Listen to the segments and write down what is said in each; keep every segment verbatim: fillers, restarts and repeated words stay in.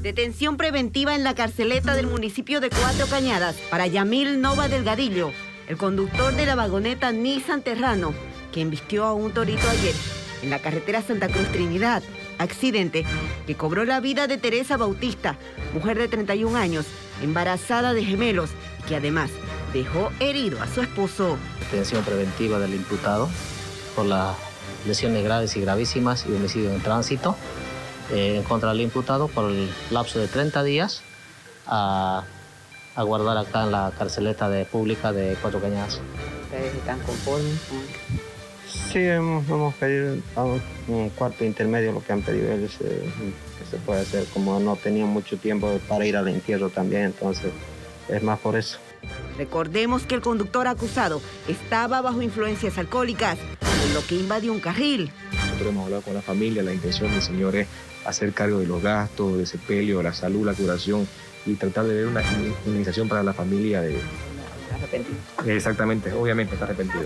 Detención preventiva en la carceleta del municipio de Cuatro Cañadas para Yamil Nova Delgadillo, el conductor de la vagoneta Nissan Terrano, que embistió a un torito ayer en la carretera Santa Cruz Trinidad. Accidente que cobró la vida de Teresa Bautista, mujer de treinta y un años, embarazada de gemelos, y que además dejó herido a su esposo. Detención preventiva del imputado por las lesiones graves y gravísimas y homicidio en tránsito eh, en contra del imputado por el lapso de treinta días a, a guardar acá en la carceleta de pública de Cuatro Cañadas. ¿Ustedes están conformes? Sí, hemos, hemos pedido un cuarto intermedio, lo que han pedido ellos, eh, que se puede hacer, como no tenían mucho tiempo para ir al entierro también, entonces es más por eso. Recordemos que el conductor acusado estaba bajo influencias alcohólicas, por lo que invadió un carril. Nosotros hemos hablado con la familia, la intención del señor es hacer cargo de los gastos, de sepelio, la salud, la curación y tratar de ver una indemnización para la familia de... Arrepentido. Exactamente, obviamente está arrepentido.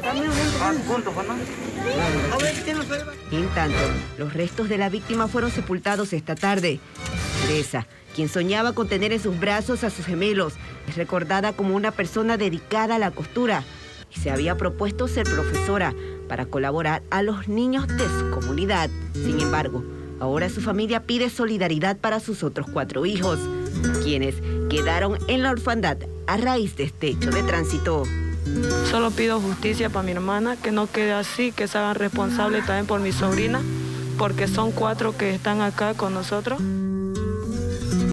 En tanto, los restos de la víctima fueron sepultados esta tarde. Teresa, quien soñaba con tener en sus brazos a sus gemelos, es recordada como una persona dedicada a la costura y se había propuesto ser profesora para colaborar a los niños de su comunidad. Sin embargo, ahora su familia pide solidaridad para sus otros cuatro hijos, quienes quedaron en la orfandad a raíz de este hecho de tránsito. Solo pido justicia para mi hermana, que no quede así, que se hagan responsables también por mi sobrina, porque son cuatro que están acá con nosotros.